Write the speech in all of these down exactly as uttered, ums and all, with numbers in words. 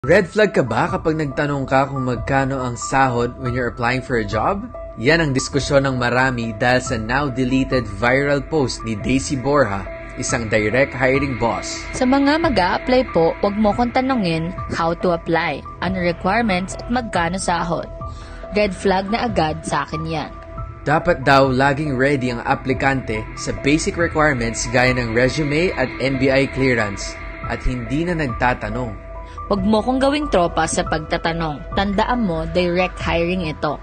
Red flag ka ba kapag nagtanong ka kung magkano ang sahod when you're applying for a job? Yan ang diskusyon ng marami dahil sa now-deleted viral post ni Daisy Borja, isang direct hiring boss. Sa mga mag-a-apply po, huwag mo kong tanongin how to apply, ano requirements at magkano sahod. Red flag na agad sa akin yan. Dapat daw laging ready ang aplikante sa basic requirements gaya ng resume at N B I clearance at hindi na nagtatanong. Huwag mo kong gawing tropa sa pagtatanong. Tandaan mo, direct hiring ito.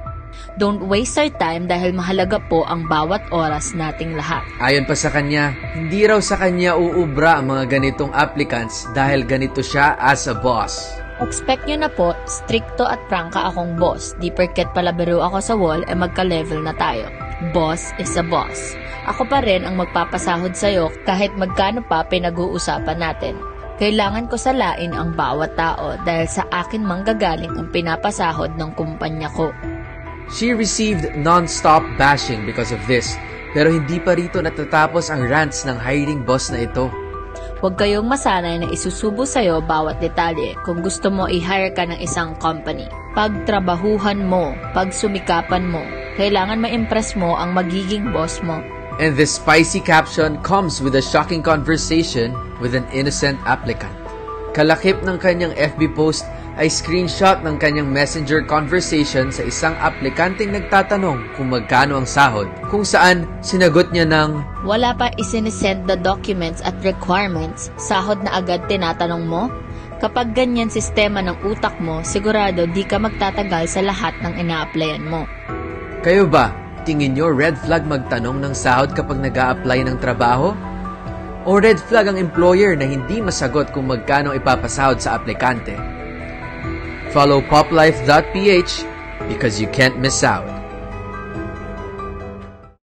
Don't waste our time dahil mahalaga po ang bawat oras nating lahat. Ayon pa sa kanya, hindi raw sa kanya uubra ang mga ganitong applicants dahil ganito siya as a boss. Expect nyo na po, stricto at prangka akong boss. Di perket palabiro ako sa wall e magka-level na tayo. Boss is a boss. Ako pa rin ang magpapasahod sa'yo kahit magkano pa pinag-uusapan natin. Kailangan ko salain ang bawat tao dahil sa akin manggagaling ang pinapasahod ng kumpanya ko. She received non-stop bashing because of this, pero hindi pa rito natatapos ang rants ng hiring boss na ito. Huwag kayong masanay na isusubo sa'yo bawat detalye kung gusto mo i-hire ka ng isang company. Pagtrabahuhan mo, pagsumikapan mo, kailangan ma-impress mo ang magiging boss mo. And this spicy caption comes with a shocking conversation with an innocent applicant. Kalakip ng kanyang F B post ay screenshot ng kanyang messenger conversation sa isang aplikanteng nagtatanong kung magkano ang sahod, kung saan sinagot niya ng, "Wala pa isinisend the documents at requirements, sahod na agad tinatanong mo?" Kapag ganyan sistema ng utak mo, sigurado di ka magtatagal sa lahat ng ina-applyan mo. Kayo ba? Tingin nyo red flag magtanong ng sahod kapag nag-a-apply ng trabaho? O red flag ang employer na hindi masagot kung magkano ipapasahod sa aplikante? Follow poplife dot p h because you can't miss out.